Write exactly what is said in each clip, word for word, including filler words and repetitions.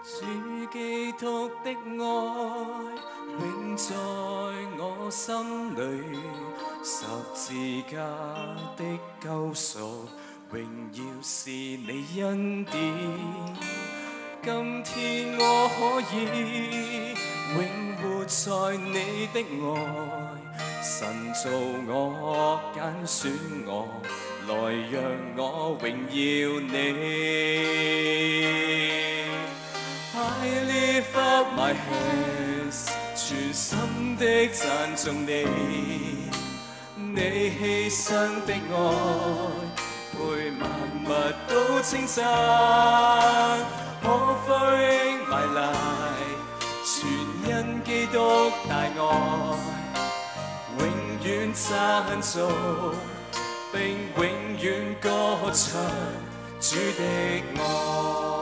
主基督的愛永在我心裏，十字架的救贖，榮耀是你恩典。今天我可以永活在你的愛，神造我揀選我，來讓我榮耀你。I lift up my hands， 全心的讚頌你，你犧牲的愛，配萬物都稱讚。Offering my life， 全因基督大愛，永遠讚頌，並永遠歌唱主的愛。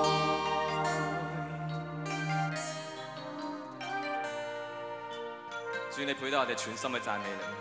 主，你配得我哋全心去讚美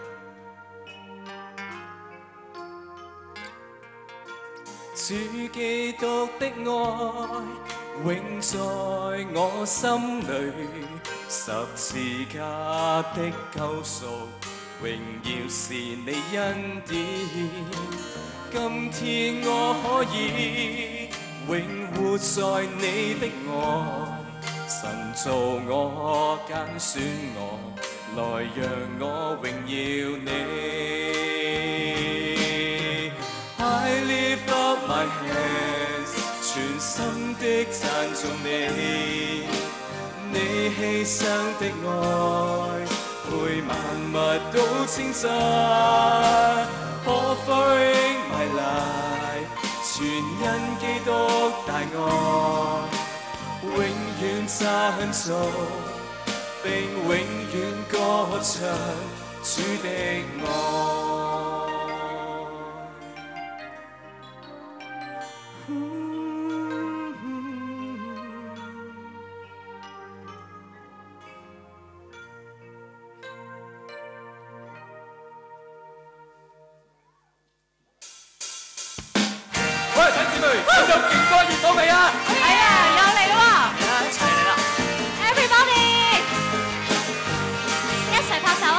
你。主基督的愛永在我心裏，十字架的救贖，榮耀是你恩典。今天我可以永活在你的愛，神造我揀選我，來讓我榮耀你。I lift up my hands， 全心的讚頌你，你犧牲的愛，配萬物都稱讚。Offering my life， 全因基督大愛，永遠讚頌，並永遠歌唱主的愛。喂，弟兄姊妹，有冇勁歌熱到未啊？ 係啊，又嚟啦喎！ 一齊嚟啦 ！Everybody， 一齊拍手啊！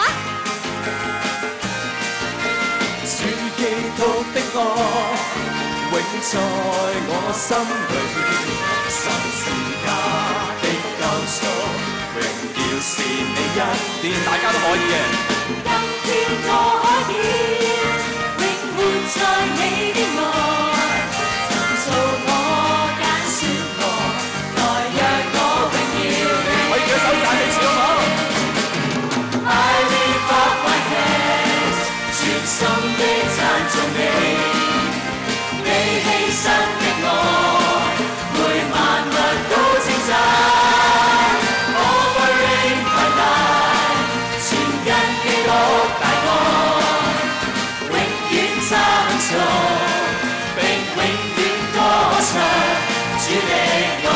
主基督的愛永在我心裏，十字架的救贖，榮耀是你恩典。大家都可以嘅。 今天我可以永活在你的愛。做我揀選我，來讓我榮耀你。 可以舉手讚你主好冇 I lift up my hands， 全心的讚頌你，你犧牲的愛，配萬物都稱讚。Offering my life， 全因基督大愛，永遠讚頌。主的愛，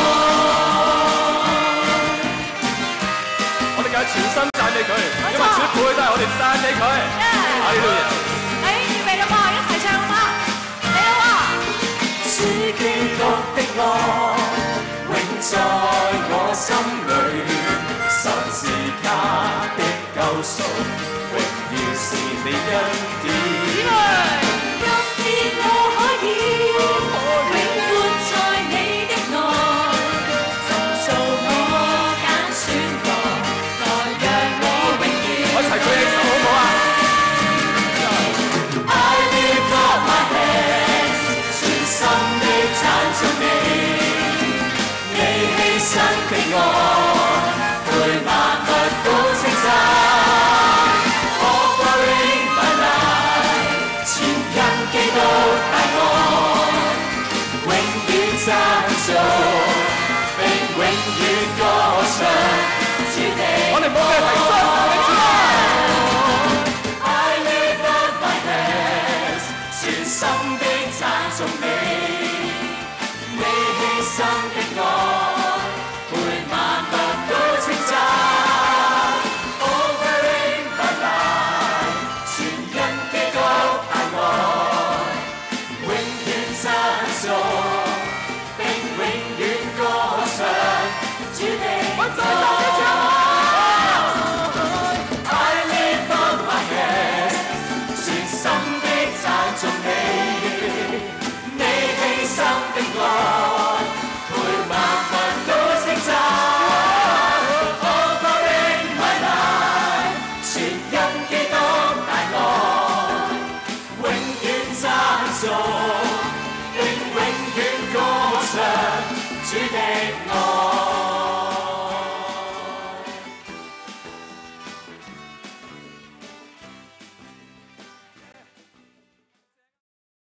我哋梗係全心讚美佢，因為主配都係我哋讚美佢。哈利路亞！ 誒，預備啦喎，一齊唱啦，嚟啦喎！ 主基督的愛永在我心裏，十字架的救贖，榮耀是你恩典。 今天我可以永活在你的愛，神造我揀選我，來讓我榮耀。 我一齊舉起手好唔好啊 I lift up my hands， 全心的讚頌你，你犧牲的愛，配萬物都稱讚。Offering my life， 全因基督大愛，永遠讚頌，並永遠歌唱主的愛。 我哋唔好